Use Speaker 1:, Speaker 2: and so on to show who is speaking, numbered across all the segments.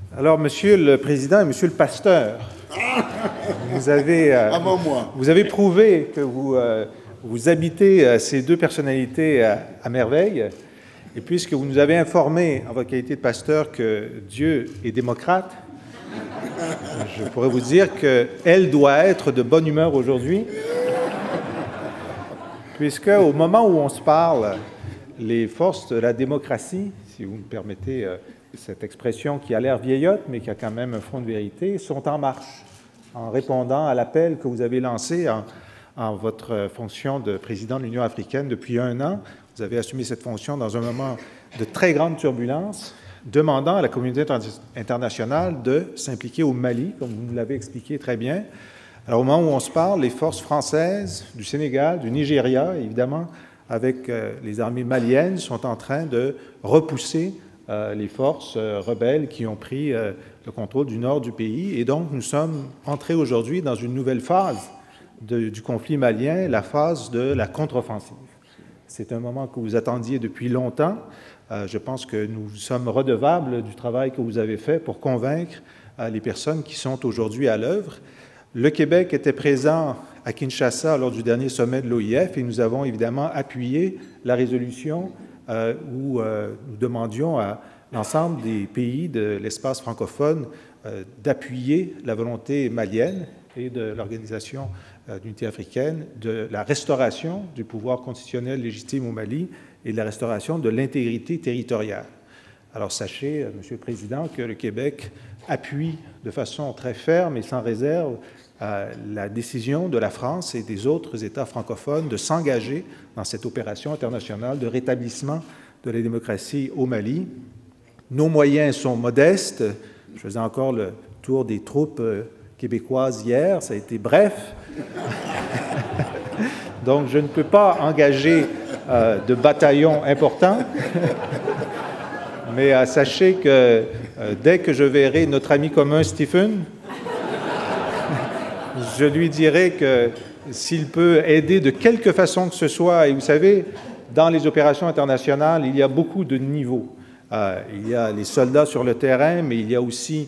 Speaker 1: Alors, Monsieur le Président et Monsieur le Pasteur, vous avez prouvé que vous habitez ces deux personnalités à merveille. Et puisque vous nous avez informé, en votre qualité de pasteur, que Dieu est démocrate, je pourrais vous dire qu'elle doit être de bonne humeur aujourd'hui, puisque au moment où on se parle, les forces de la démocratie, si vous me permettez cette expression qui a l'air vieillotte, mais qui a quand même un fond de vérité, sont en marche, en répondant à l'appel que vous avez lancé en votre fonction de président de l'Union africaine depuis 1 an. Vous avez assumé cette fonction dans un moment de très grande turbulence, demandant à la communauté internationale de s'impliquer au Mali, comme vous nous l'avez expliqué très bien. Alors, au moment où on se parle, les forces françaises du Sénégal, du Nigeria, évidemment, avec les armées maliennes, sont en train de repousser les forces rebelles qui ont pris le contrôle du nord du pays. Et donc, nous sommes entrés aujourd'hui dans une nouvelle phase du conflit malien, la phase de la contre-offensive. C'est un moment que vous attendiez depuis longtemps. Je pense que nous sommes redevables du travail que vous avez fait pour convaincre les personnes qui sont aujourd'hui à l'œuvre. Le Québec était présent à Kinshasa lors du dernier sommet de l'OIF et nous avons évidemment appuyé la résolution où nous demandions à l'ensemble des pays de l'espace francophone d'appuyer la volonté malienne et de l'Organisation d'unité africaine de la restauration du pouvoir constitutionnel légitime au Mali et de la restauration de l'intégrité territoriale. Alors sachez, Monsieur le Président, que le Québec appuie de façon très ferme et sans réserve la décision de la France et des autres États francophones de s'engager dans cette opération internationale de rétablissement de la démocratie au Mali. Nos moyens sont modestes. Je faisais encore le tour des troupes québécoises hier, ça a été bref. Donc, je ne peux pas engager de bataillons importants, mais sachez que dès que je verrai notre ami commun Stephen, je lui dirai que s'il peut aider de quelque façon que ce soit, et vous savez, dans les opérations internationales, il y a beaucoup de niveaux. Il y a les soldats sur le terrain, mais il y a aussi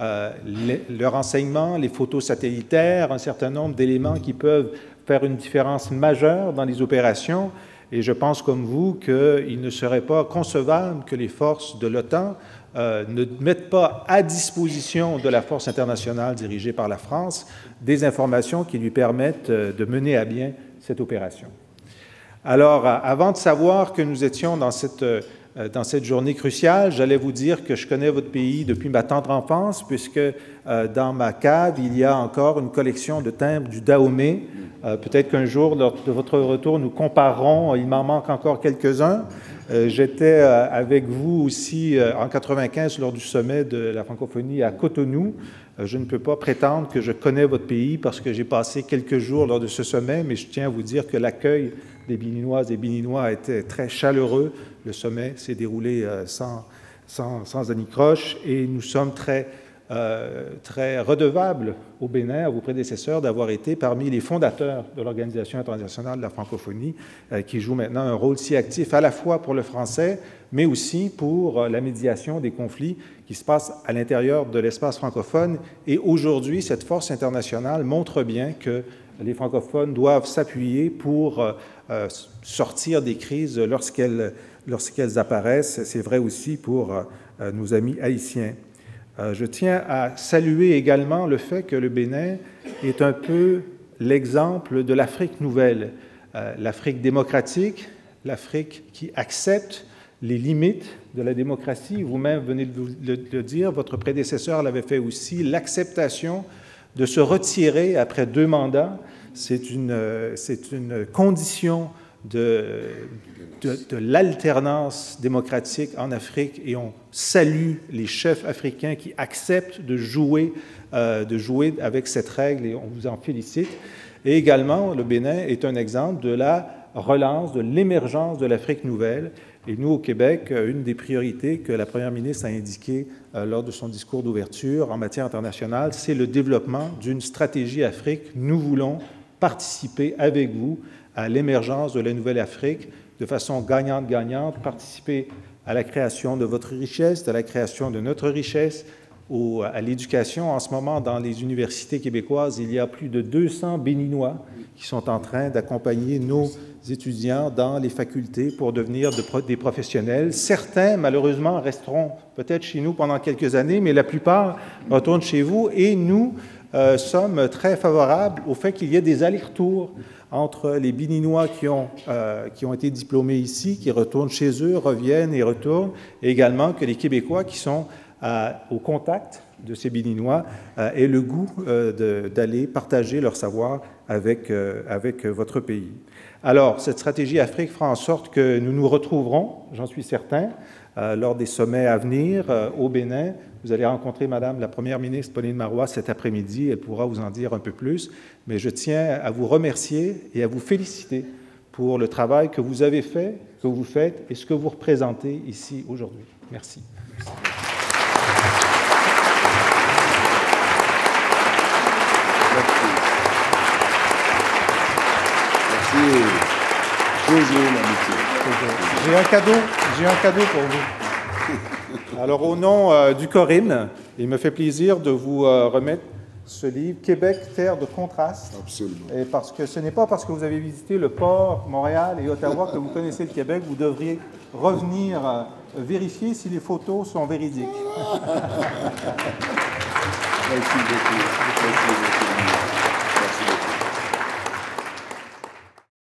Speaker 1: le renseignement, les photos satellitaires, un certain nombre d'éléments qui peuvent faire une différence majeure dans les opérations. Et je pense comme vous qu'il ne serait pas concevable que les forces de l'OTAN ne mettent pas à disposition de la force internationale dirigée par la France des informations qui lui permettent de mener à bien cette opération. Alors, avant de savoir que nous étions dans cette journée cruciale, j'allais vous dire que je connais votre pays depuis ma tendre enfance, puisque dans ma cave, il y a encore une collection de timbres du Dahomey. Peut-être qu'un jour, lors de votre retour, nous comparerons. Il m'en manque encore quelques-uns. J'étais avec vous aussi en 1995 lors du sommet de la francophonie à Cotonou. Je ne peux pas prétendre que je connais votre pays parce que j'ai passé quelques jours lors de ce sommet, mais je tiens à vous dire que l'accueil des Béninoises et Béninois était très chaleureux. Le sommet s'est déroulé sans anicroche et nous sommes très redevables au Bénin, à vos prédécesseurs, d'avoir été parmi les fondateurs de l'Organisation internationale de la francophonie, qui joue maintenant un rôle si actif à la fois pour le français, mais aussi pour la médiation des conflits qui se passent à l'intérieur de l'espace francophone. Et aujourd'hui, cette force internationale montre bien que les francophones doivent s'appuyer pour sortir des crises lorsqu'elles apparaissent. C'est vrai aussi pour nos amis haïtiens. Je tiens à saluer également le fait que le Bénin est un peu l'exemple de l'Afrique nouvelle, l'Afrique démocratique, l'Afrique qui accepte les limites de la démocratie. Vous-même venez de le dire, votre prédécesseur l'avait fait aussi, l'acceptation de se retirer après 2 mandats. C'est une condition de l'alternance démocratique en Afrique et on salue les chefs africains qui acceptent de jouer avec cette règle et on vous en félicite. Et également, le Bénin est un exemple de la relance, de l'émergence de l'Afrique nouvelle. Et nous, au Québec, une des priorités que la première ministre a indiquées lors de son discours d'ouverture en matière internationale, c'est le développement d'une stratégie Afrique. Nous voulons participer avec vous à l'émergence de la nouvelle Afrique de façon gagnante-gagnante, participer à la création de votre richesse, à la création de notre richesse, à l'éducation. En ce moment, dans les universités québécoises, il y a plus de 200 Béninois qui sont en train d'accompagner nos étudiants dans les facultés pour devenir des professionnels. Certains, malheureusement, resteront peut-être chez nous pendant quelques années, mais la plupart retournent chez vous et nous sommes très favorables au fait qu'il y ait des allers-retours entre les Béninois qui ont été diplômés ici, qui retournent chez eux, reviennent et retournent, et également que les Québécois qui sont au contact de ces Béninois aient le goût d'aller partager leur savoir avec votre pays. Alors, cette stratégie Afrique fera en sorte que nous nous retrouverons, j'en suis certain, lors des sommets à venir au Bénin. Vous allez rencontrer Madame la Première ministre Pauline Marois cet après-midi. Elle pourra vous en dire un peu plus. Mais je tiens à vous remercier et à vous féliciter pour le travail que vous avez fait, que vous faites et ce que vous représentez ici aujourd'hui. Merci.
Speaker 2: Merci. Toujours l'amitié.
Speaker 1: J'ai un cadeau pour vous. Alors, au nom du Corim, il me fait plaisir de vous remettre ce livre, Québec, terre de contraste.
Speaker 2: Absolument.
Speaker 1: Et parce que ce n'est pas parce que vous avez visité le port, Montréal et Ottawa que vous connaissez le Québec, vous devriez revenir vérifier si les photos sont véridiques.
Speaker 2: Merci beaucoup. Merci beaucoup.